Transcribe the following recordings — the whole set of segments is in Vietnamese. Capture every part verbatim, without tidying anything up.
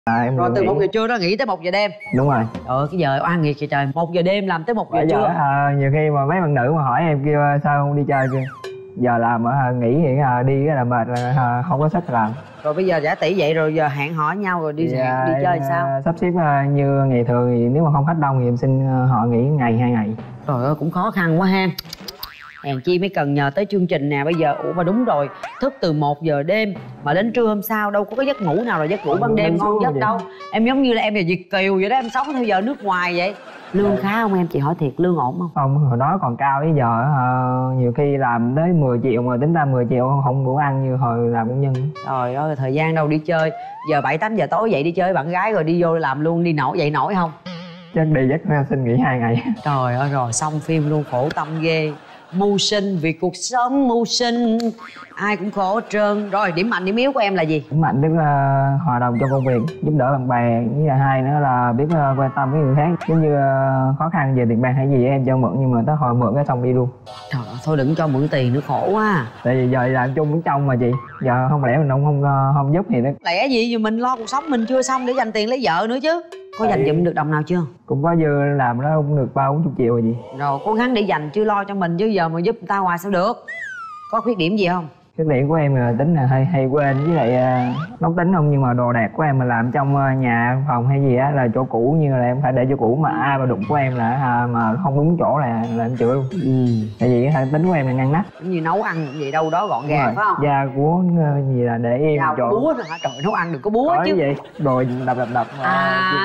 À, em rồi từ nghỉ. một giờ trưa đó nghỉ tới một giờ đêm. Đúng rồi. Trời ơi, cái giờ oan nghiệt vậy trời, một giờ đêm làm tới một giờ trưa. À, nhiều khi mà mấy bạn nữ mà hỏi em kêu sao không đi chơi kia, giờ làm ở nghỉ thì à, đi cái là mệt là à, không có sức làm. Rồi bây giờ giả tỷ vậy rồi giờ hẹn hò nhau rồi đi thì, hẹn, đi à, chơi em, sao? sắp xếp à, như ngày thường thì nếu mà không khách đông thì em xin họ nghỉ ngày hai ngày. Trời ơi cũng khó khăn quá ha. Hèn chi mới cần nhờ tới chương trình nè. Bây giờ ủa mà đúng rồi, thức từ một giờ đêm mà đến trưa hôm sau đâu có cái giấc ngủ nào là giấc ngủ ban đêm ngon giấc đâu. Em giống như là em là Việt kiều vậy đó, em sống theo giờ nước ngoài vậy. Lương khá không em, chị hỏi thiệt, lương ổn không? Không, hồi đó còn cao, bây giờ uh, nhiều khi làm tới mười triệu mà tính ra mười triệu không đủ ăn như hồi làm công nhân. Trời ơi, thời gian đâu đi chơi. Giờ bảy tám giờ tối dậy đi chơi với bạn gái rồi đi vô làm luôn, đi nổi dậy nổi không? Chắc đi chắc xin nghỉ hai ngày. Trời ơi, rồi xong phim luôn, khổ tâm ghê. Mưu sinh vì cuộc sống, mưu sinh ai cũng khổ hết trơn. Rồi điểm mạnh điểm yếu của em là gì? Điểm mạnh tức là hòa đồng trong công việc, giúp đỡ bạn bè, với là hai nữa là biết uh, quan tâm với người khác. Giống như uh, khó khăn về tiền bạc hay gì em cho mượn nhưng mà tới hồi mượn cái xong đi luôn. Trời ơi, thôi đừng cho mượn tiền nữa, khổ quá. Tại vì giờ làm chung với trong mà chị, giờ không lẽ mình không không, không giúp thì nó lẽ gì giờ mình lo cuộc sống mình chưa xong để dành tiền lấy vợ nữa chứ. Có dành dụm được đồng nào chưa? Cũng có dư làm đó cũng được ba bốn chục triệu rồi gì. Rồi cố gắng để dành chứ lo cho mình chứ giờ mà giúp người ta hoài sao được. Có khuyết điểm gì không? Khuyết điểm của em là tính là hay hay quên với lại uh, nóng tính không, nhưng mà đồ đạc của em mà làm trong uh, nhà phòng hay gì á là chỗ cũ, như là em phải để chỗ cũ mà ai mà đụng của em là uh, mà không đúng chỗ là là em chửi luôn. Ừ. Tại vì cái tính của em là ngăn nắp. Giống như nấu ăn gì đâu đó gọn gàng phải không? Da của uh, gì là để im Dao chỗ. có búa rồi hả? Trời, nấu ăn đừng có búa chứ. Vậy đồ đập đập đập mà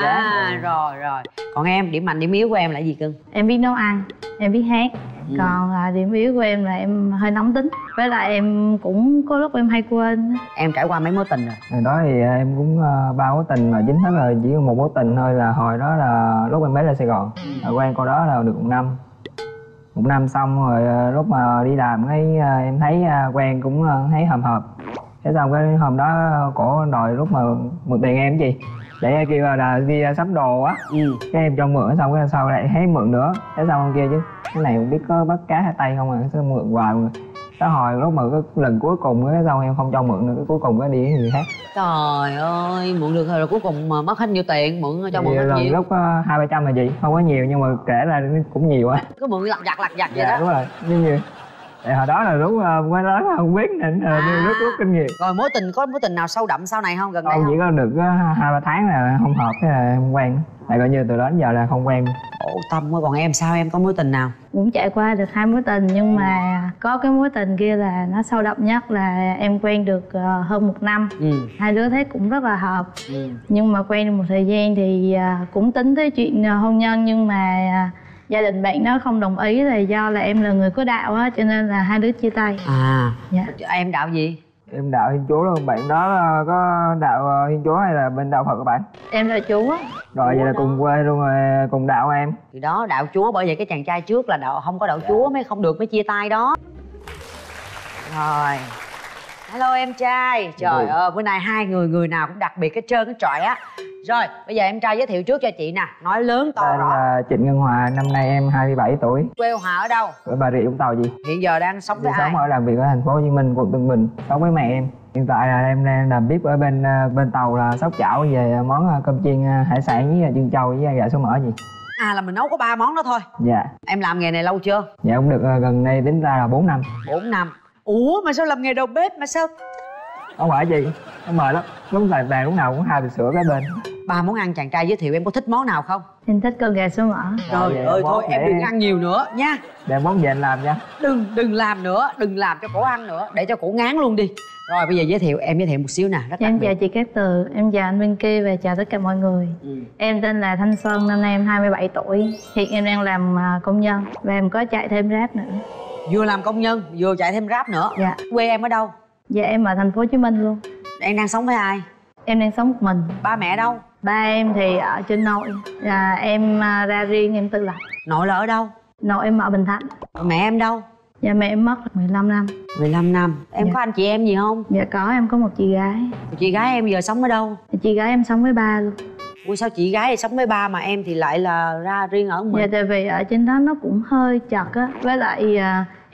à rồi rồi. Còn em, điểm mạnh điểm yếu của em là gì cưng? Em biết nấu ăn, em biết hát. Ừ. Còn à, điểm yếu của em là em hơi nóng tính. Với lại em cũng có lúc em hay quên. Em trải qua mấy mối tình rồi? Hồi đó thì em cũng uh, ba mối tình mà chính thức là chỉ có một mối tình thôi, là hồi đó là lúc em mới lên Sài Gòn. Ừ. Quen cô đó là được một năm. Một năm xong rồi uh, lúc mà đi làm cái uh, em thấy uh, quen cũng uh, thấy hợp hợp. Thế xong cái hôm đó cổ đòi lúc mà mượn tiền em gì để kêu là đi sắm đồ á. Ừ. Cái em cho mượn xong cái sau lại thấy mượn nữa. Thế xong ông kia chứ cái này không biết có bắt cá hai tay không à, sao mượn hoài mà. Tới hồi lúc mà cái lần cuối cùng cái xong em không cho mượn nữa, cái cuối cùng cái đi với người khác. Trời ơi, mượn được rồi cuối cùng mà mất hết nhiêu tiền, mượn cho mượn hết lần nhiều. Lúc hai ba trăm là gì, không có nhiều nhưng mà kể là cũng nhiều á. Cứ mượn lặt vặt lặt vặt vậy dạ, đó. Đúng rồi, như như tại hồi đó là lúc mới lớn không biết nên à. rút rút kinh nghiệm. Rồi mối tình có mối tình nào sâu đậm sau này không, gần đây không? Không, chỉ có được hai ba tháng là không hợp, thế là không quen. Tại coi như từ đó đến giờ là không quen. Khổ tâm quá. Còn em sao, em có mối tình nào? Cũng trải qua được hai mối tình nhưng mà có cái mối tình kia là nó sâu đậm nhất, là em quen được hơn một năm. Ừ. Hai đứa thấy cũng rất là hợp. Ừ. Nhưng mà quen được một thời gian thì cũng tính tới chuyện hôn nhân, nhưng mà gia đình bạn nó không đồng ý, là do là em là người có đạo á, cho nên là hai đứa chia tay. À. Dạ. Em đạo gì? Em đạo Thiên Chúa luôn. Bạn đó có đạo Thiên Chúa hay là bên đạo Phật các bạn? Em là Chúa. Rồi Chúa vậy là đó. Cùng quê luôn rồi, cùng đạo em. Thì đó, đạo Chúa, bởi vậy cái chàng trai trước là đạo không có đạo Chúa mới không được, mới chia tay đó. Rồi. Hello em trai. Trời ừ. ơi, bữa nay hai người người nào cũng đặc biệt hết trơn cái trọi á. Rồi, bây giờ em trai giới thiệu trước cho chị nè, nói lớn to Tên rõ. là Trịnh Ngân Hòa, năm nay em hai mươi bảy tuổi. Quê Hòa ở đâu? Ở Bà Rịa Vũng Tàu gì? Hiện giờ đang sống với ai? Sống ở làm việc ở thành phố Hồ Chí Minh, quận Tân Bình, sống với mẹ em. Hiện tại là em đang làm bếp ở bên bên tàu là Sóc Chảo về món cơm chiên hải sản với chân trâu với gà số mỡ gì. À là mình nấu có ba món đó thôi. Dạ. Em làm nghề này lâu chưa? Dạ cũng được gần đây tính ra là bốn năm. bốn năm. Ủa mà sao làm nghề đầu bếp mà sao? Không phải gì, nó mệt lắm. Lúc vàng vàng lúc nào cũng hai bịch sữa cái bên. Ba món ăn chàng trai giới thiệu, em có thích món nào không? Em thích cơm gà số mỡ. Trời ơi, ơi thôi em đừng ăn nhiều nữa nha. Để món về anh làm nha. Đừng đừng làm nữa, đừng làm cho cổ ăn nữa, để cho cổ ngán luôn đi. Rồi bây giờ giới thiệu, em giới thiệu một xíu nè. Em chào chị Cát Tường, em chào anh bên kia và chào tất cả mọi người. Ừ. Em tên là Thanh Xuân, năm nay em hai mươi bảy tuổi. Hiện em đang làm công nhân và em có chạy thêm Grab nữa. Vừa làm công nhân, vừa chạy thêm Grab nữa. Dạ. Quê em ở đâu? Dạ em ở thành phố Hồ Chí Minh luôn. Em đang sống với ai? Em đang sống một mình. Ba mẹ đâu? Ba em thì ở trên nội, là em ra riêng em tự lập. Nội là ở đâu? Nội em ở Bình Thạnh. Mẹ em đâu? Dạ mẹ em mất mười lăm năm. mười lăm năm. Em dạ. có anh chị em gì không? Dạ có, em có một chị gái. Chị gái em giờ sống ở đâu? Chị gái em sống với ba luôn. Ui sao chị gái thì sống với ba mà em thì lại là ra riêng ở mình? Dạ tại vì ở trên đó nó cũng hơi chật á. Với lại à,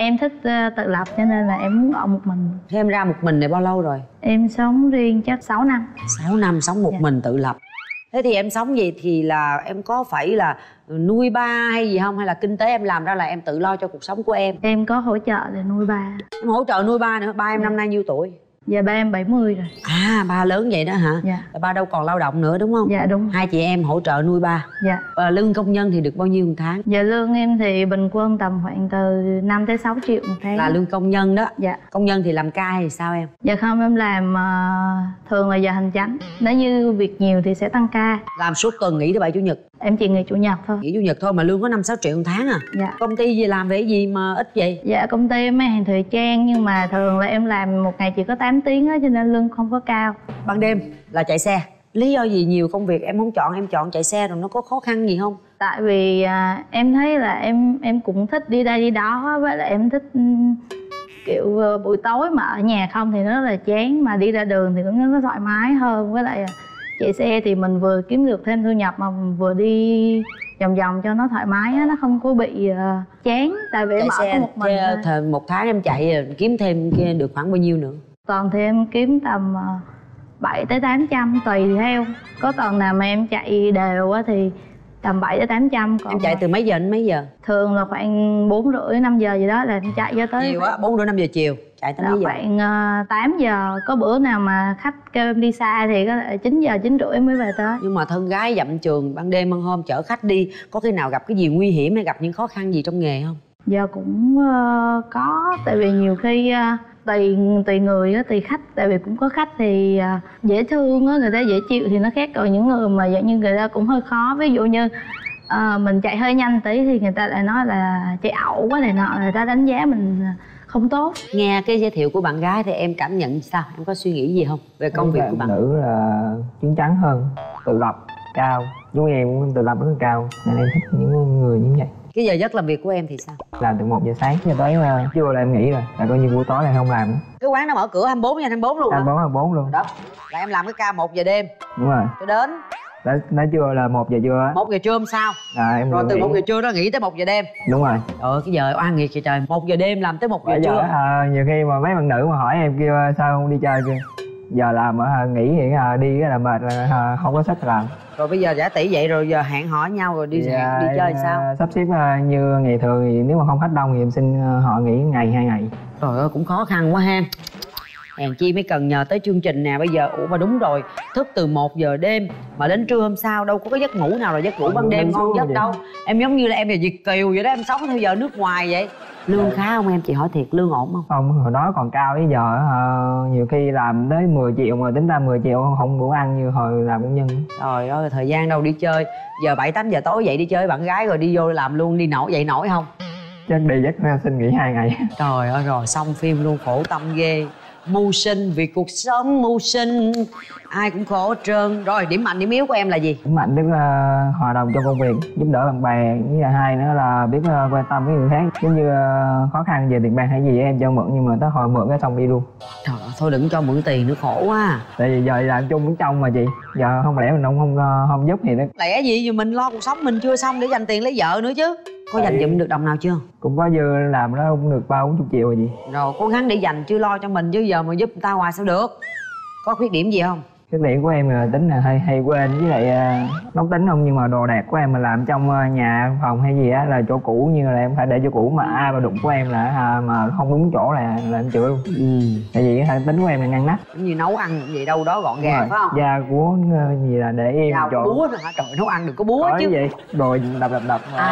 Em thích uh, tự lập cho nên là em muốn ở một mình. Thế em ra một mình này bao lâu rồi? Em sống riêng chắc sáu năm. Sáu năm sống một dạ. mình tự lập. Thế thì em sống gì thì là em có phải là nuôi ba hay gì không? Hay là kinh tế em làm ra là em tự lo cho cuộc sống của em? Em có hỗ trợ để nuôi ba. Em hỗ trợ nuôi ba nữa. Ba em dạ. năm nay nhiêu tuổi? Dạ ba em bảy mươi rồi. À ba lớn vậy đó hả? Dạ. Ba đâu còn lao động nữa đúng không? Dạ đúng. Hai chị em hỗ trợ nuôi ba. Dạ. Và lương công nhân thì được bao nhiêu một tháng? Dạ lương em thì bình quân tầm khoảng từ năm tới sáu triệu một tháng. Là lương công nhân đó. Dạ. Công nhân thì làm ca hay sao em? Dạ không, em làm uh, thường là giờ hành chánh. Nếu như việc nhiều thì sẽ tăng ca. Làm suốt tuần nghỉ thứ bảy chủ nhật? Em chỉ nghỉ chủ nhật thôi. Nghỉ chủ nhật thôi mà lương có năm sáu triệu một tháng à? Dạ. Công ty gì làm về cái gì mà ít vậy? Dạ công ty em hàng thời trang nhưng mà thường là em làm một ngày chỉ có tám tiếng á, cho nên lương không có cao. Ban đêm là chạy xe. Lý do gì nhiều công việc em không chọn, em chọn chạy xe rồi nó có khó khăn gì không? Tại vì à, em thấy là em em cũng thích đi đây đi đó, với lại em thích um, kiểu uh, buổi tối mà ở nhà không thì nó rất là chán, mà đi ra đường thì cũng nó thoải mái hơn. Với lại chạy xe thì mình vừa kiếm được thêm thu nhập mà vừa đi vòng vòng cho nó thoải mái á, nó không có bị uh, chán. Tại vì chạy em ở xe một mình thời một tháng em chạy kiếm thêm kia được khoảng bao nhiêu nữa? Tuần thì em kiếm tầm uh, bảy tới tám trăm tùy theo. Có tuần nào mà em chạy đều á thì tầm bảy tới tám trăm. Em chạy từ mấy giờ đến mấy giờ? Thường là khoảng bốn rưỡi năm giờ gì đó là em chạy cho tới chiều á. Bốn rưỡi năm giờ chiều chạy tới mấy giờ? Khoảng uh, tám giờ. Có bữa nào mà khách kêu em đi xa thì có thể chín giờ chín rưỡi mới về tới. Nhưng mà thân gái dặm trường ban đêm ban hôm chở khách đi, có khi nào gặp cái gì nguy hiểm hay gặp những khó khăn gì trong nghề không? Giờ cũng uh, có. Tại vì nhiều khi uh, tùy tùy người á, tùy khách. Tại vì cũng có khách thì uh, dễ thương á, người ta dễ chịu thì nó khác. Còn những người mà dạng như người ta cũng hơi khó. Ví dụ như uh, mình chạy hơi nhanh tí thì người ta lại nói là chạy ẩu quá này nọ, người ta đánh giá mình không tốt. Nghe cái giới thiệu của bạn gái thì em cảm nhận sao? Em có suy nghĩ gì không về công việc của bạn? Nữ là chín chắn hơn, tự lập, cao. Chúng em cũng tự lập rất là cao nên em thích những người như vậy. Cái giờ giấc làm việc của em thì sao? Làm từ một giờ sáng cho tới uh, trưa là em nghỉ rồi, là coi như buổi tối là không làm nữa. Cái quán nó mở cửa hai mươi bốn trên hai mươi bốn luôn hả? hai mươi bốn, hai mươi bốn luôn. Đó, là em làm cái ca một giờ đêm. Đúng rồi. Cho đến? Đã, đã trưa là một giờ trưa á. một giờ trưa hôm sau? À, em rồi từ nghỉ. một giờ trưa đó nghỉ tới một giờ đêm? Đúng rồi. Trời ơi, cái giờ oan nghiệt vậy trời, một giờ đêm làm tới một giờ trưa. À, nhiều khi mà mấy bạn nữ mà hỏi em kêu sao không đi chơi kia, giờ làm ở nghỉ thì đi cái là mệt là không có sức làm. Rồi bây giờ giả tỷ vậy rồi giờ hẹn hò nhau rồi đi dạ, đi chơi sao? Sắp xếp như ngày thường thì nếu mà không khách đông thì em xin họ nghỉ ngày hai ngày. Trời ơi cũng khó khăn quá ha. Hèn chi mới cần nhờ tới chương trình nè. Bây giờ ủa mà đúng rồi, thức từ một giờ đêm mà đến trưa hôm sau đâu có cái giấc ngủ nào là giấc ngủ ban đêm ngon giấc đâu. Em giống như là em là Việt kiều vậy đó, em sống theo giờ nước ngoài vậy. Lương khá không em? Chị hỏi thiệt, lương ổn không? Không, hồi đó còn cao bây giờ uh, nhiều khi làm tới mười triệu mà tính ra mười triệu không đủ ăn như hồi làm công nhân. Trời ơi thời gian đâu đi chơi. Giờ bảy tám giờ tối dậy đi chơi với bạn gái rồi đi vô làm luôn, đi nổi dậy nổi không? Chắc đi chắc xin nghỉ hai ngày. Trời ơi rồi xong phim luôn, khổ tâm ghê. Mưu sinh vì cuộc sống, mưu sinh ai cũng khổ hết trơn. Rồi điểm mạnh điểm yếu của em là gì? Điểm mạnh biết uh, hòa đồng trong công việc, giúp đỡ bạn bè. Với là hai nữa là biết uh, quan tâm với người khác. Giống như uh, khó khăn về tiền bạc hay gì em cho mượn nhưng mà tới hồi mượn cái xong đi luôn. Trời ơi thôi đừng cho mượn tiền nữa, khổ quá. Tại vì giờ làm chung với trong mà chị, giờ không lẽ mình không không không giúp thì nó lẽ gì, giờ mình lo cuộc sống mình chưa xong để dành tiền lấy vợ nữa chứ. Có dành dụm được đồng nào chưa? Cũng có dư làm đó cũng được ba bốn chục triệu rồi gì. Rồi cố gắng để dành chứ lo cho mình chứ giờ mà giúp người ta hoài sao được. Có khuyết điểm gì không? Khuyết điểm của em là tính là hay hay quên với lại uh, nóng tính không, nhưng mà đồ đạc của em mà làm trong uh, nhà phòng hay gì á là chỗ cũ, như là em phải để chỗ cũ mà ai mà đụng của em là uh, mà không đúng chỗ là là em chửi luôn. Ừ. Tại vì cái tính của em là ngăn nắp. Cũng như nấu ăn gì đâu đó gọn gàng phải không? Da cuốn uh, gì là để im chỗ búa nữa hả? Trời nấu ăn đừng có búa có chứ vậy đồ đập đập đập mà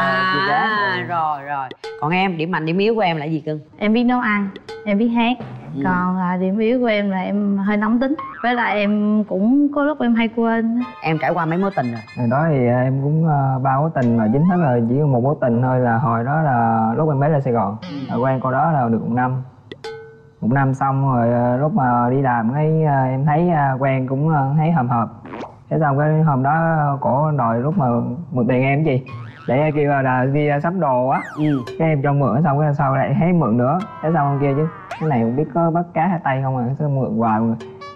à rồi rồi. Còn em điểm mạnh điểm yếu của em là gì cưng? Em biết nấu ăn, em biết hát. Ừ. Còn à, điểm yếu của em là em hơi nóng tính. Với lại em cũng có lúc em hay quên. Em trải qua mấy mối tình rồi? Hồi đó thì em cũng uh, ba mối tình mà chính thức là chỉ một mối tình thôi, là hồi đó là lúc em mới lên Sài Gòn. Ừ. Quen cô đó là được một năm. Một năm xong rồi uh, lúc mà đi làm cái uh, em thấy uh, quen cũng uh, thấy hợp hợp. Thế xong cái hôm đó cổ đòi lúc mà mượn tiền em gì để kêu là đi sắm đồ á. Ừ. Cái em cho mượn xong cái sau lại thấy mượn nữa. Thế xong hôm kia chứ cái này không biết có bắt cá hai tay không à, sao mượn hoài mà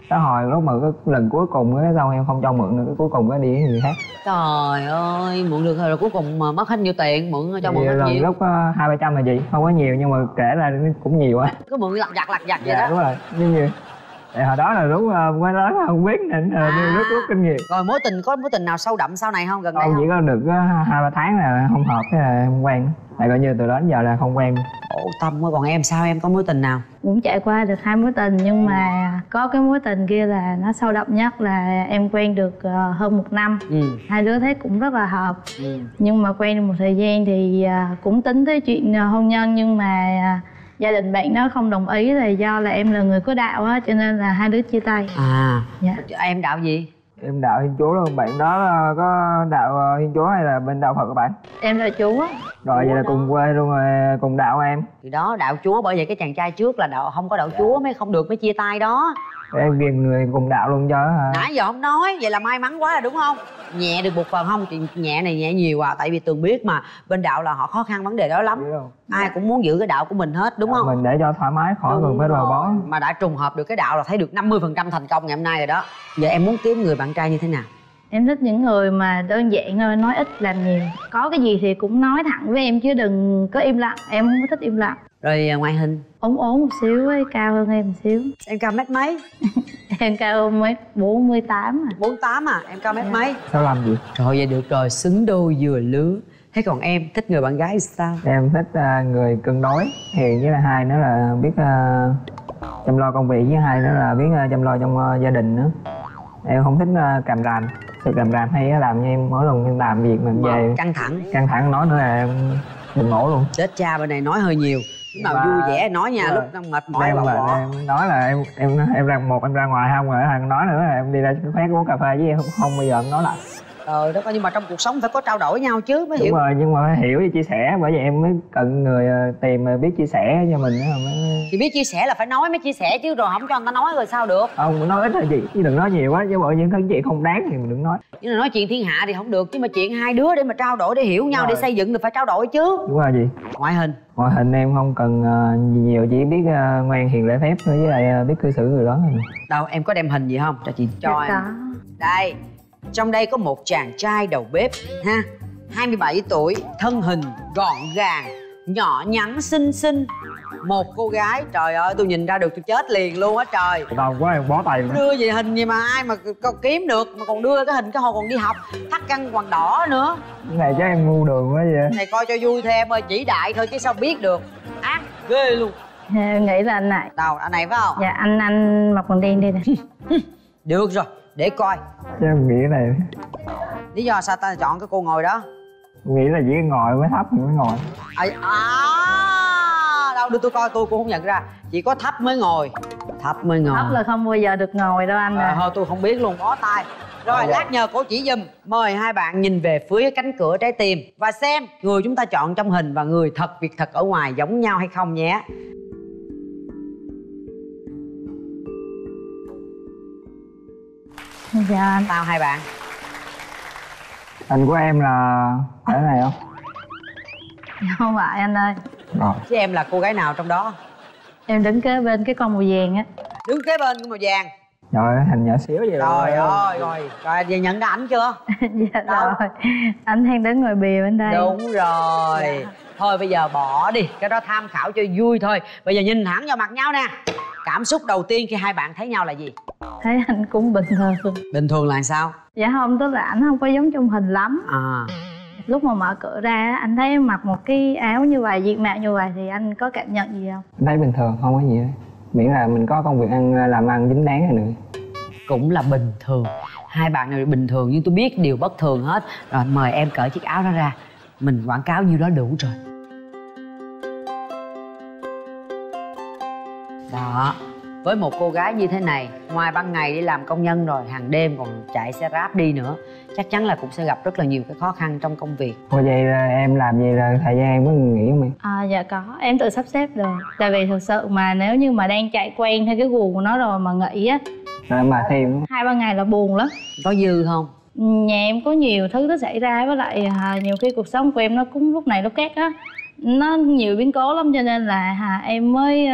Tới hồi lúc mà cái lần cuối cùng cái xong em không cho mượn nữa, cái cuối cùng cái đi với người khác. Trời ơi, mượn được rồi cuối cùng mà mất hết nhiêu tiền, mượn cho mượn hết lần nhiêu? lúc hai ba trăm là gì, không có nhiều nhưng mà kể ra cũng nhiều á. Cứ mượn lặt vặt lặt vặt vậy Dạ, đó. đúng rồi, như như tại hồi đó là lúc mới lớn không biết nên à. rút rút kinh nghiệm. Rồi mối tình có mối tình nào sâu đậm sau này không, gần đây không? không? Chỉ có được hai ba tháng là không hợp, cái là không quen. Tại coi như từ đó đến giờ là không quen. Ổ tâm quá. Còn em sao, em có mối tình nào? Cũng trải qua được hai mối tình nhưng mà có cái mối tình kia là nó sâu đậm nhất, là em quen được uh, hơn một năm. ừ. Hai đứa thấy cũng rất là hợp. ừ. Nhưng mà quen được một thời gian thì uh, cũng tính tới chuyện uh, hôn nhân, nhưng mà uh, gia đình bạn nó không đồng ý, là do là em là người có đạo á, cho nên là hai đứa chia tay. À, dạ. Em đạo gì? Em đạo Thiên Chúa luôn. Bạn đó có đạo Thiên Chúa hay là bên đạo Phật các bạn? Em là Chúa. Rồi Chúa vậy là đó. Cùng quê luôn rồi, cùng đạo em. Thì đó, đạo Chúa, bởi vậy cái chàng trai trước là đạo không có đạo Chúa mới không được, mới chia tay đó. Em ghiền người cùng đạo luôn cho hả? Nãy giờ không nói, vậy là may mắn quá rồi đúng không? Nhẹ được một phần không? Chuyện nhẹ này nhẹ nhiều à, tại vì Tường biết mà bên đạo là họ khó khăn vấn đề đó lắm. Ai cũng muốn giữ cái đạo của mình hết đúng không? Mình để cho thoải mái, khỏi cần phải rời bó. Mà đã trùng hợp được cái đạo là thấy được năm mươi phần trăm thành công ngày hôm nay rồi đó. Giờ em muốn kiếm người bạn trai như thế nào? Em thích những người mà đơn giản thôi, nói ít làm nhiều. Có cái gì thì cũng nói thẳng với em chứ đừng có im lặng. Em không có thích im lặng. Rồi ngoại hình? Ốm ốm một xíu ấy, cao hơn em một xíu. Em cao mét mấy? Em cao mét bốn mươi tám à. bốn mươi tám à? Em cao mét dạ. mấy? Sao làm gì? Rồi vậy được rồi, xứng đôi vừa lứa. Thế còn em thích người bạn gái sao? Em thích uh, người cân đối, hiền, với là hai nữa là biết uh, chăm lo công việc, với hai nữa là biết uh, chăm lo trong uh, gia đình nữa. Em không thích uh, càm ràm. Sự càm ràm hay làm như em mỗi lần em làm việc mà về căng thẳng căng thẳng nói nữa là em đừng ngủ luôn. Chết cha, bên này nói hơi nhiều. Lúc nào và... vui vẻ nói nha, lúc đang mệt mỏi em, bỏ. em nói là em em em ra một em ra ngoài không rồi thằng nói nữa là em đi ra phát uống cà phê với em không, không bao giờ em nói lại. Ờ đó, nhưng mà trong cuộc sống phải có trao đổi nhau chứ mới đúng hiểu. Rồi, nhưng mà phải hiểu và chia sẻ, bởi vậy em mới cần người tìm biết chia sẻ cho mình nữa mới... Thì biết chia sẻ là phải nói mới chia sẻ chứ, rồi không cho người ta nói rồi sao được. Không, nói ít là gì chứ đừng nói nhiều quá, chứ bởi những thứ chuyện không đáng thì mình đừng nói. Nhưng mà nói chuyện thiên hạ thì không được, nhưng mà chuyện hai đứa để mà trao đổi, để hiểu nhau, để xây dựng thì phải trao đổi chứ. Đúng rồi gì? Ngoại hình? Ngoại hình em không cần uh, nhiều, chỉ biết uh, ngoan hiền lễ phép với lại uh, biết cư xử người lớn thôi. Đâu em có đem hình gì không cho chị cho dạ, em? Có. Đây, trong đây có một chàng trai đầu bếp ha, hai mươi bảy tuổi, thân hình gọn gàng, nhỏ nhắn xinh xinh. Một cô gái, trời ơi tôi nhìn ra được tôi chết liền luôn á trời. Tao quá em bó tay luôn. Đưa về hình gì mà ai mà còn kiếm được, mà còn đưa cái hình cái hồi còn đi học, thắt căng quần đỏ nữa. Cái này chắc em ngu đường quá vậy. Này coi cho vui thôi em ơi, chỉ đại thôi chứ sao biết được. Ác ghê luôn. Em nghĩ là anh này. Đâu, anh này phải không? Dạ, anh anh mặc quần đen đây nè. Được rồi, để coi. Chứ em nghĩ này. Lý do sao ta chọn cái cô ngồi đó? Nghĩ là chỉ ngồi mới thấp thì mới ngồi. À, à, đâu đưa tôi coi, tôi cũng không nhận ra. Chỉ có thấp mới ngồi. Thấp mới ngồi. Thấp là không bao giờ được ngồi đâu anh. À, à. thôi tôi không biết luôn, bó tay. Rồi à, lát nhờ cô chỉ giùm. Mời hai bạn nhìn về phía cánh cửa trái tim và xem người chúng ta chọn trong hình và người thật việc thật ở ngoài giống nhau hay không nhé. Dạ anh. Sao hai bạn? Hình của em là cái này không? Không phải anh ơi. Rồi. Chứ em là cô gái nào trong đó? Em đứng kế bên cái con màu vàng á. Đứng kế bên con màu vàng. Trời ơi, hình nhỏ xíu vậy. Trời ơi, rồi, rồi giờ nhận ra ảnh chưa? Dạ đâu? Rồi, anh đang đứng ngoài bìa bên đây. Đúng rồi. Dạ. Thôi bây giờ bỏ đi, cái đó tham khảo cho vui thôi. Bây giờ nhìn thẳng vào mặt nhau nè. Cảm xúc đầu tiên khi hai bạn thấy nhau là gì? Thấy anh cũng bình thường. Bình thường là sao? Dạ không, tức là anh không có giống trong hình lắm. À. Lúc mà mở cửa ra anh thấy em mặc một cái áo như vậy, diện mạo như vậy thì anh có cảm nhận gì không? Anh thấy bình thường, không có gì hết. Miễn là mình có công việc ăn, làm ăn chính đáng rồi nữa. Cũng là bình thường. Hai bạn này bình thường nhưng tôi biết điều bất thường hết. Rồi mời em cởi chiếc áo đó ra. Mình quảng cáo nhiêu đó đủ rồi. Đó. Với một cô gái như thế này, ngoài ban ngày đi làm công nhân rồi, hàng đêm còn chạy xe Grab đi nữa, chắc chắn là cũng sẽ gặp rất là nhiều cái khó khăn trong công việc. Ủa vậy là em làm gì là thời gian em có nghỉ không em? À dạ có, em tự sắp xếp được. Tại vì thực sự mà nếu như mà đang chạy quen theo cái guồng của nó rồi mà nghỉ á, rồi mà thêm hai ba ngày là buồn lắm. Có dư không? Nhà em có nhiều thứ nó xảy ra, với lại à, nhiều khi cuộc sống của em nó cũng lúc này lúc khác á, nó nhiều biến cố lắm, cho nên là à, em mới à,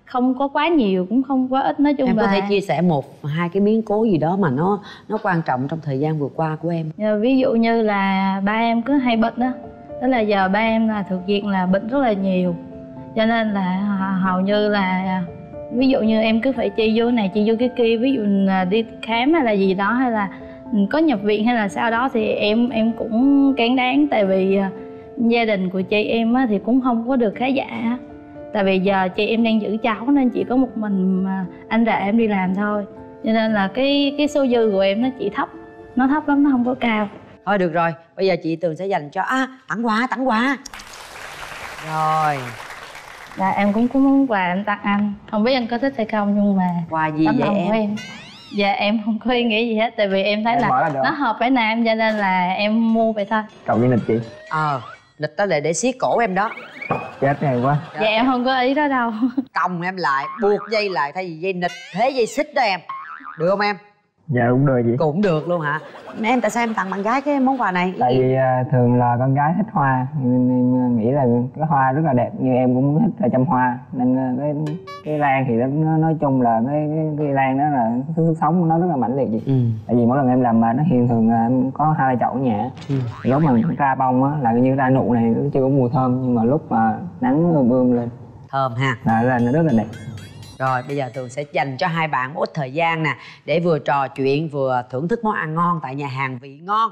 không có quá nhiều cũng không quá ít, nói chung em là... có thể chia sẻ một hai cái biến cố gì đó mà nó nó quan trọng trong thời gian vừa qua của em? Ví dụ như là ba em cứ hay bệnh đó, tức là giờ ba em là thực hiện là bệnh rất là nhiều, cho nên là hầu như là ví dụ như em cứ phải chi vô này chi vô cái kia, ví dụ là đi khám hay là gì đó, hay là có nhập viện hay là sau đó thì em em cũng cán đáng, tại vì gia đình của chị em á, thì cũng không có được khá giả, tại vì giờ chị em đang giữ cháu nên chỉ có một mình mà anh rể em đi làm thôi, cho nên là cái cái số dư của em nó chỉ thấp, nó thấp lắm, nó không có cao. Thôi được rồi, bây giờ chị Tường sẽ dành cho à, tặng quà tặng quà rồi. Dạ em cũng có món quà em tặng anh, không biết anh có thích hay không, nhưng mà quà gì vậy em? em dạ em không có ý nghĩ gì hết, tại vì em thấy em là nó hợp với nam, cho nên là em mua vậy thôi. Cậu đi nịch chị? Ờ, nịch đó để để siết cổ em đó. Chết này quá. Dạ em không có ý đó đâu. Còng em lại, buộc dây lại, thay vì dây nịch thế dây xích đó em, được không em? Dạ cũng được chị. Cũng được luôn hả? Em tại sao em tặng bạn gái cái món quà này? Tại vì uh, thường là con gái thích hoa, nên em nghĩ là cái hoa rất là đẹp, như em cũng thích là chăm hoa, nên uh, cái cái lan thì nó nói chung là cái cái, cái lan đó là sức sống của nó rất là mãnh liệt chị. Ừ. Tại vì mỗi lần em làm mà nó hiện thường là em có hai chậu ở nhà. Ừ. Lúc mà ra bông á là như ra nụ này nó chưa có mùi thơm, nhưng mà lúc mà nắng ươm ươm lên thơm ha, là, là nó rất là đẹp. Rồi bây giờ Tường sẽ dành cho hai bạn một ít thời gian nè, để vừa trò chuyện vừa thưởng thức món ăn ngon tại nhà hàng Vị Ngon.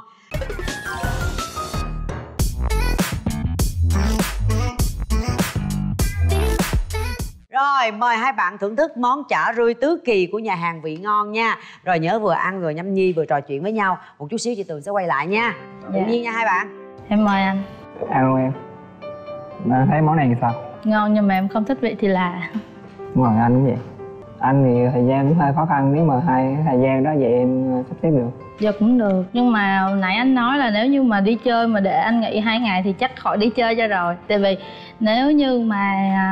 Rồi mời hai bạn thưởng thức món chả rươi tứ kỳ của nhà hàng Vị Ngon nha. Rồi nhớ vừa ăn vừa nhâm nhi vừa trò chuyện với nhau. Một chút xíu chị Tường sẽ quay lại nha. Tự Dạ. nhiên nha hai bạn. Em mời anh. Ăn luôn em. Mà thấy món này thì sao? Ngon nhưng mà em không thích vị thì là. Đúng rồi, anh cũng vậy. Anh thì thời gian cũng hơi khó khăn, nếu mà hai thời gian đó vậy em sắp xếp được. Giờ cũng được, nhưng mà hồi nãy anh nói là nếu như mà đi chơi mà để anh nghỉ hai ngày thì chắc khỏi đi chơi cho rồi. Tại vì nếu như mà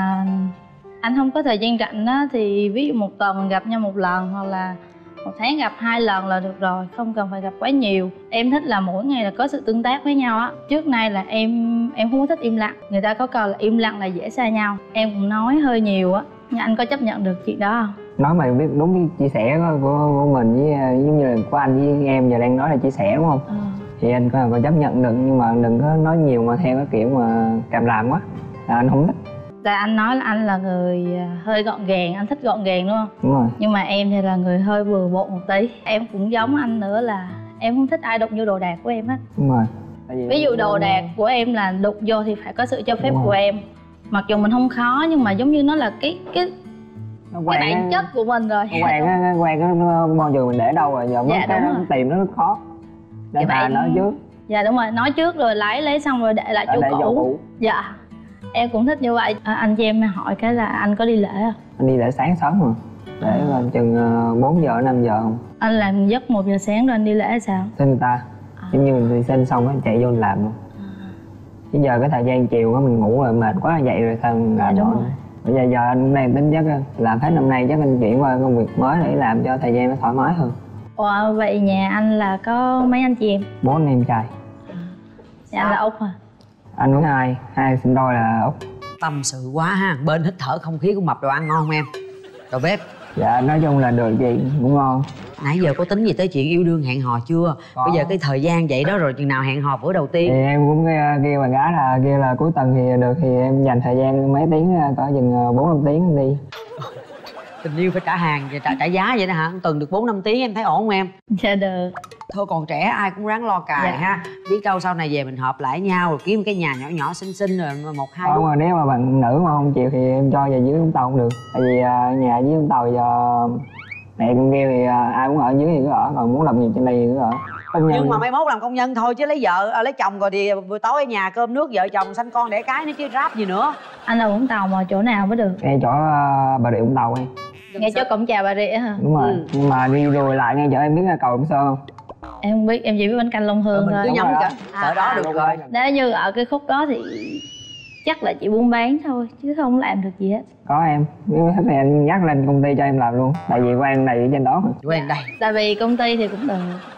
anh không có thời gian rảnh đó thì ví dụ một tuần gặp nhau một lần, hoặc là một tháng gặp hai lần là được rồi, không cần phải gặp quá nhiều. Em thích là mỗi ngày là có sự tương tác với nhau á. Trước nay là em em không có thích im lặng, người ta có câu là im lặng là dễ xa nhau. Em cũng nói hơi nhiều á, nhưng anh có chấp nhận được chuyện đó không? Nói mà biết đúng cái chia sẻ của, của, của mình với giống như là của anh với em giờ đang nói là chia sẻ đúng không? Ừ. Thì anh có, có chấp nhận được, nhưng mà đừng có nói nhiều mà theo cái kiểu mà càm ràm quá là anh không thích. Tại anh nói là anh là người hơi gọn gàng, anh thích gọn gàng đúng không? Đúng rồi. Nhưng mà em thì là người hơi bừa bộn một tí. Em cũng giống anh nữa là em không thích ai đụng vô đồ đạc của em hết. Đúng rồi. Ví dụ đồ đạc của em là đụng vô thì phải có sự cho phép của em. Mặc dù mình không khó nhưng mà giống như nó là cái cái nó cái bản chất của mình rồi. Nó quen á, quen á, nó bao giờ mình để đâu rồi, giờ dạ, cái nó tìm nó rất khó. Để bà nói trước. Dạ đúng rồi, nói trước rồi lấy lấy xong rồi để lại chỗ cũ. cũ. Dạ. Em cũng thích như vậy. À, anh cho em hỏi cái là anh có đi lễ không? Anh đi lễ sáng sớm rồi. Để à. chừng bốn giờ năm giờ không? Anh làm giấc một giờ sáng rồi anh đi lễ hay sao? Xin người ta. À. Giống như mình xin xong á chạy vô làm luôn. À. Chứ giờ cái thời gian chiều á mình ngủ rồi mệt quá dậy rồi sao mình làm. Dạ, đúng rồi. Bây giờ giờ anh đang tính chắc làm hết năm nay chắc anh chuyển qua công việc mới để làm cho thời gian nó thoải mái hơn. Ồ, vậy nhà anh là có mấy anh chị em? Bốn anh em trai. À. Dạ anh là Út hả? Anh với hai, hai sinh đôi là Út. Tâm sự quá ha, bên hít thở không khí của mập đồ ăn ngon không em? Đầu bếp. Dạ nói chung là được chị, cũng ngon. Nãy giờ có tính gì tới chuyện yêu đương hẹn hò chưa? Có. Bây giờ cái thời gian vậy đó rồi chừng nào hẹn hò bữa đầu tiên? Thì em cũng kêu bạn gái là kêu là cuối tuần thì được, thì em dành thời gian mấy tiếng, có chừng bốn năm tiếng đi. Tình yêu phải trả hàng và trả, trả giá vậy đó hả? Tuần được bốn năm tiếng em thấy ổn không em? Dạ được. Thôi còn trẻ ai cũng ráng lo cài dạ. ha. Biết đâu sau này về mình hợp lại nhau rồi kiếm cái nhà nhỏ nhỏ xinh xinh rồi một hai. Không mà nếu mà bạn nữ mà không chịu thì em cho về dưới Vũng Tàu cũng được. Tại vì uh, nhà dưới Vũng Tàu giờ mẹ con kêu thì uh, ai muốn ở dưới thì cứ ở, còn muốn làm gì trên đây thì cứ ở. Công nhân. Nhưng mà mai mốt làm công nhân thôi chứ lấy vợ à, lấy chồng rồi thì buổi tối ở nhà cơm nước vợ chồng sanh con đẻ cái nữa chứ ráp gì nữa. Anh ở Vũng Tàu mà chỗ nào mới được? Ngay chỗ uh, Bà Rịa Vũng Tàu em. Ngay chỗ cổng chào Bà Rịa hả? Đúng rồi. Ừ. Nhưng mà đi rồi lại ngay chỗ em biết là cầu Long Sơn không? Em không biết, em chỉ biết bánh canh Long Hương ừ, thôi. Cứ nhắm cả ở đó được rồi. Nếu như ở cái khúc đó thì chắc là chị buôn bán thôi chứ không làm được gì hết. Có em, nếu thích thì anh nhắc lên công ty cho em làm luôn. Tại vì quen này ở trên đó mà. Quen đây. Tại vì công ty thì cũng được.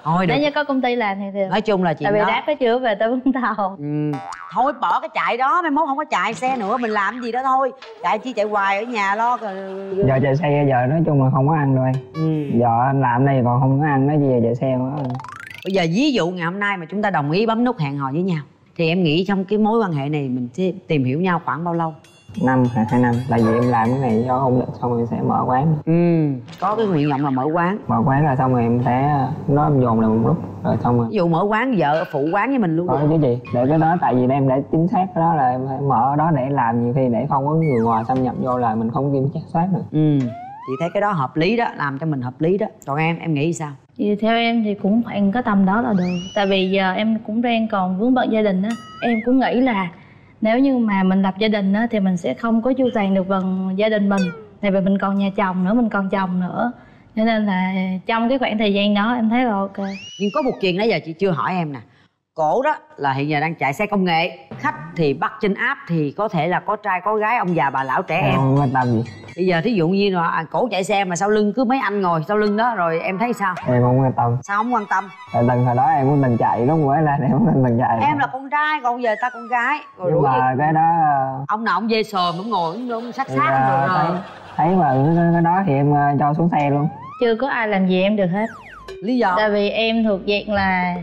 Thôi được. Nếu như có công ty làm thì được. Nói chung là chuyện tại vì đó. Đáp nó chưa về tới Vũng Tàu. Ừ. Thôi bỏ cái chạy đó, mai mốt không có chạy xe nữa, mình làm gì đó thôi. Chạy chi chạy hoài ở nhà lo. Giờ chạy xe giờ nói chung là không có ăn rồi. Ừ. Giờ anh làm đây còn không có ăn, nói gì giờ chạy xe nữa. Bây giờ ví dụ ngày hôm nay mà chúng ta đồng ý bấm nút hẹn hò với nhau, thì em nghĩ trong cái mối quan hệ này mình sẽ tìm hiểu nhau khoảng bao lâu? Năm hay hai năm. Tại vì em làm cái này do ổn định xong rồi sẽ mở quán. Ừ. Có cái nguyện vọng là mở quán. Mở quán là xong rồi em sẽ nó em dồn lại một lúc rồi xong rồi. Ví dụ mở quán vợ phụ quán với mình luôn. Có chứ gì. Để cái đó tại vì em để chính xác cái đó là em phải mở ở đó để làm, nhiều khi để không có người ngoài xâm nhập vô là mình không kiểm soát được. Ừ. Chị thấy cái đó hợp lý đó, làm cho mình hợp lý đó. Còn em, em nghĩ sao? Thì theo em thì cũng khoảng cái tầm đó là được. Tại vì giờ em cũng đang còn vướng bận gia đình á. Em cũng nghĩ là nếu như mà mình lập gia đình á thì mình sẽ không có chu toàn được phần gia đình mình. Tại vì mình còn nhà chồng nữa, mình còn chồng nữa. Cho nên là trong cái khoảng thời gian đó em thấy là ok. Nhưng có một chuyện nãy giờ chị chưa hỏi em nè. Cổ đó là hiện giờ đang chạy xe công nghệ, khách thì bắt trên app, thì có thể là có trai có gái, ông già bà lão trẻ em. Không quan tâm gì. Bây giờ thí dụ như là à, cổ chạy xe mà sau lưng cứ mấy anh ngồi sau lưng đó, rồi em thấy sao? Em không quan tâm. Sao không quan tâm? Tại từng hồi đó em cũng từng chạy lúc mới lên em cũng từng chạy. Em là con trai còn giờ ta con gái rồi. Nhưng mà gì? Cái đó ông nào ông dê sờm ông ngồi ông, ông sát sát à, được rồi. Thấy, thấy mà cái, cái đó thì em cho xuống xe luôn. Chưa có ai làm gì em được hết. Lý do? Tại vì em thuộc dạng là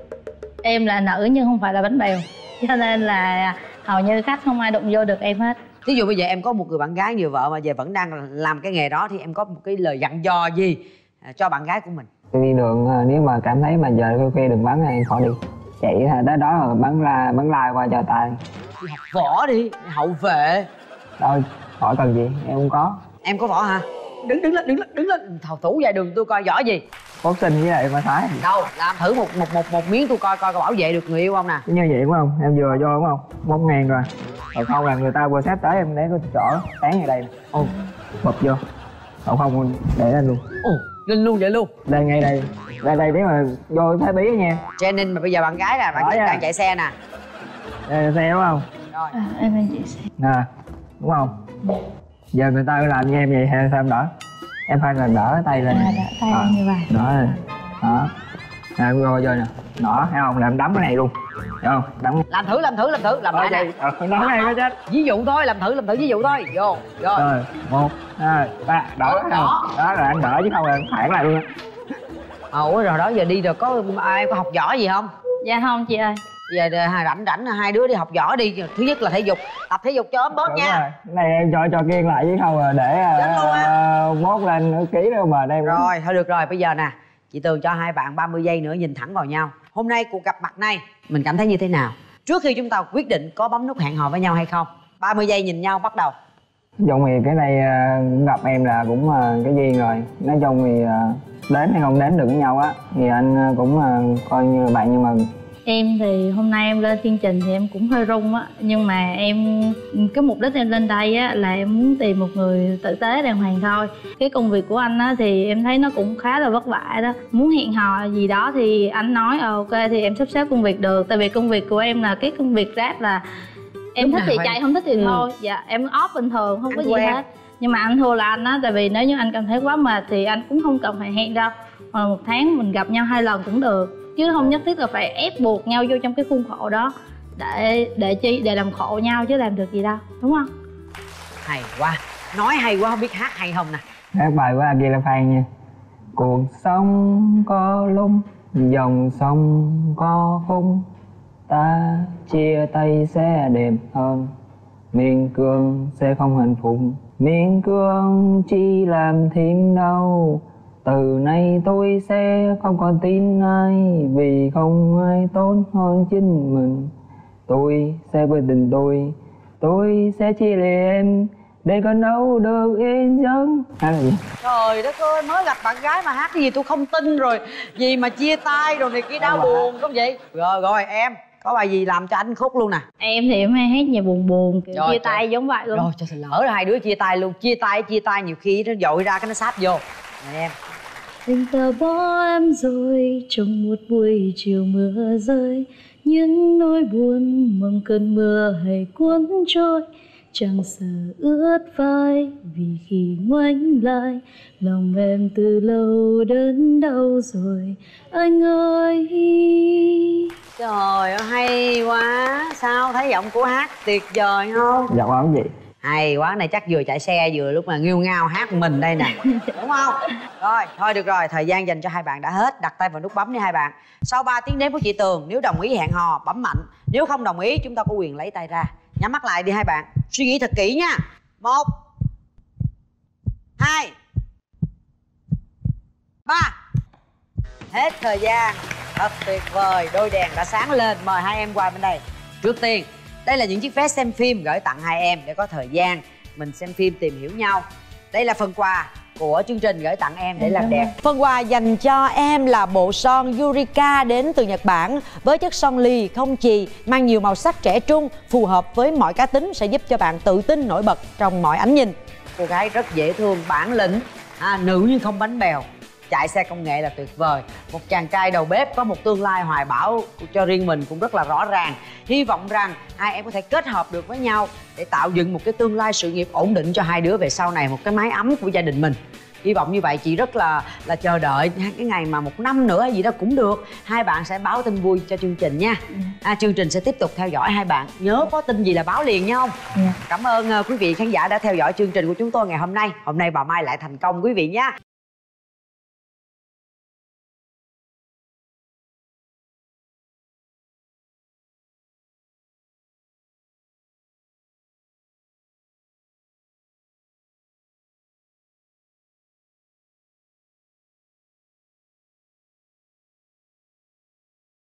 em là nữ nhưng không phải là bánh bèo, cho nên là hầu như khách không ai đụng vô được em hết. Ví dụ bây giờ em có một người bạn gái nhiều vợ mà giờ vẫn đang làm cái nghề đó, thì em có một cái lời dặn dò gì cho bạn gái của mình? Đi đường nếu mà cảm thấy mà giờ khuya khuya đừng bắn em khỏi đi, chạy tới đó rồi bắn la bắn lai qua cho tay. Đi học võ đi, hậu vệ. Thôi hỏi cần gì em không có. Em có võ hả? Đứng đứng lên đứng lên đứng lên thầu thủ dài đường tôi coi võ gì. Boxing với lại ma thái. Đâu làm thử một một một một miếng tôi coi coi có bảo vệ được người yêu không nè. Như vậy đúng không? Em vừa vô đúng không? Một ngàn rồi. Còn không là người ta vừa xếp tới em để có chỗ tán ngay đây. Ô, bập vô. Còn không để lên luôn. Ồ, lên luôn vậy luôn. Đây ngay đây. Đây đây biết mà vô thấy bí nha. Cho nên mà bây giờ bạn gái là bạn đang chạy xe nè. Đây xe đúng không? Rồi. À, em đang chạy xe. Nè, đúng không? Giờ người ta làm như em vậy hay sao em đỡ? Em phải là đỡ tay lên. À, đỡ tay à, như vậy. Đỡ lên. Đó. Nè, vô vô nè. Đó, thấy không? Làm đấm cái này luôn. Được không? Đấm. Làm thử, làm thử, làm thử, làm lại nè. Ờ, đấm cái này có chết. Ví dụ thôi, làm thử, làm thử ví dụ thôi. Vô, rồi. Rồi, một, hai, ba, đỡ không? Đó. Đó, rồi anh đỡ chứ không là phản lại luôn. À, ủa rồi đó giờ đi rồi có ai có học võ gì không? Dạ không chị ơi. Giờ rảnh rảnh hai đứa đi học võ đi. Thứ nhất là thể dục, tập thể dục cho ốm bớt nha. Rồi. Này em cho cho kiêng lại chứ không là để uh, mốt lên ký đâu mà đem. Rồi thôi được rồi, bây giờ nè chị Tường cho hai bạn ba mươi giây nữa nhìn thẳng vào nhau. Hôm nay cuộc gặp mặt này mình cảm thấy như thế nào trước khi chúng ta quyết định có bấm nút hẹn hò với nhau hay không? ba mươi giây nhìn nhau, bắt đầu. Nói chung thì cái này uh, gặp em là cũng uh, cái duyên rồi. Nói chung thì uh, đến hay không đến được với nhau á thì anh uh, cũng uh, coi như bạn, nhưng mà em thì hôm nay em lên chương trình thì em cũng hơi run á, nhưng mà em cái mục đích em lên đây á là em muốn tìm một người tử tế đàng hoàng thôi. Cái công việc của anh á thì em thấy nó cũng khá là vất vả đó, muốn hẹn hò gì đó thì anh nói ờ, ok thì em sắp xếp công việc được. Tại vì công việc của em là cái công việc rap là em lúc thích thì vậy? chạy, không thích thì Ừ. thôi. Dạ em off bình thường không Anh có gì quen. hết. Nhưng mà anh thua là anh á, tại vì nếu như anh cảm thấy quá mệt thì anh cũng không cần phải hẹn đâu, hoặc là một tháng mình gặp nhau hai lần cũng được, chứ không nhất thiết là phải ép buộc nhau vô trong cái khuôn khổ đó để để chi để làm khổ nhau chứ làm được gì đâu, đúng không? Hay quá, nói hay quá, không biết hát hay không nè. hát bài của Akira Phan nha. Cuộc sống có lúc dòng sông có khung, ta chia tay sẽ đẹp hơn, miên cương sẽ không hạnh phúc, miên cương chỉ làm thêm đau. Từ nay tôi sẽ không còn tin ai, vì không ai tốt hơn chính mình. Tôi sẽ quyết định tôi, tôi sẽ chia lìa em để con đâu được yên giấc. Hát là gì? Trời đất ơi, mới gặp bạn gái mà hát cái gì tôi không tin rồi. Gì mà chia tay rồi này kia đau buồn không vậy? Rồi rồi em, có bài gì làm cho anh khúc luôn nè. Em thì em hay hát nhạc buồn buồn kiểu Rồi, chia trời. tay giống vậy luôn. Rồi cho lỡ hai đứa chia tay luôn. Chia tay chia tay nhiều khi nó dội ra cái nó sáp vô. Nè em. Anh ta bỏ em rồi trong một buổi chiều mưa rơi, những nỗi buồn mong cơn mưa hay cuốn trôi. chẳng sợ ướt vai, vì khi ngoảnh lại lòng em từ lâu đến đâu rồi anh ơi. Trời ơi hay quá. Sao thấy giọng của hát tuyệt vời không? Giọng ổng gì Hay quá, này chắc vừa chạy xe vừa lúc mà nghêu ngao hát mình đây nè. Đúng không? Rồi, thôi được rồi, thời gian dành cho hai bạn đã hết. Đặt tay vào nút bấm đi hai bạn. Sau ba tiếng đếm của chị Tường, nếu đồng ý hẹn hò bấm mạnh, nếu không đồng ý chúng ta có quyền lấy tay ra. Nhắm mắt lại đi hai bạn, suy nghĩ thật kỹ nha. Một, hai, ba. Hết thời gian. Thật tuyệt vời, đôi đèn đã sáng lên. Mời hai em qua bên đây. Trước tiên, đây là những chiếc vé xem phim gửi tặng hai em để có thời gian mình xem phim tìm hiểu nhau. Đây là phần quà của chương trình gửi tặng em để làm đẹp. Phần quà dành cho em là bộ son Yurika đến từ Nhật Bản với chất son lì không chì, mang nhiều màu sắc trẻ trung, phù hợp với mọi cá tính, sẽ giúp cho bạn tự tin nổi bật trong mọi ánh nhìn. Cô gái rất dễ thương, bản lĩnh, à, nữ nhưng không bánh bèo, chạy xe công nghệ là tuyệt vời. Một chàng trai đầu bếp có một tương lai hoài bão cho riêng mình cũng rất là rõ ràng. Hy vọng rằng hai em có thể kết hợp được với nhau để tạo dựng một cái tương lai sự nghiệp ổn định cho hai đứa về sau này, một cái mái ấm của gia đình mình. Hy vọng như vậy. Chị rất là là chờ đợi cái ngày mà một năm nữa hay gì đó cũng được, hai bạn sẽ báo tin vui cho chương trình nha. À, chương trình sẽ tiếp tục theo dõi hai bạn, nhớ có tin gì là báo liền nha không? Yeah. Cảm ơn uh, quý vị khán giả đã theo dõi chương trình của chúng tôi ngày hôm nay. Hôm nay bà Mai lại thành công quý vị nhé.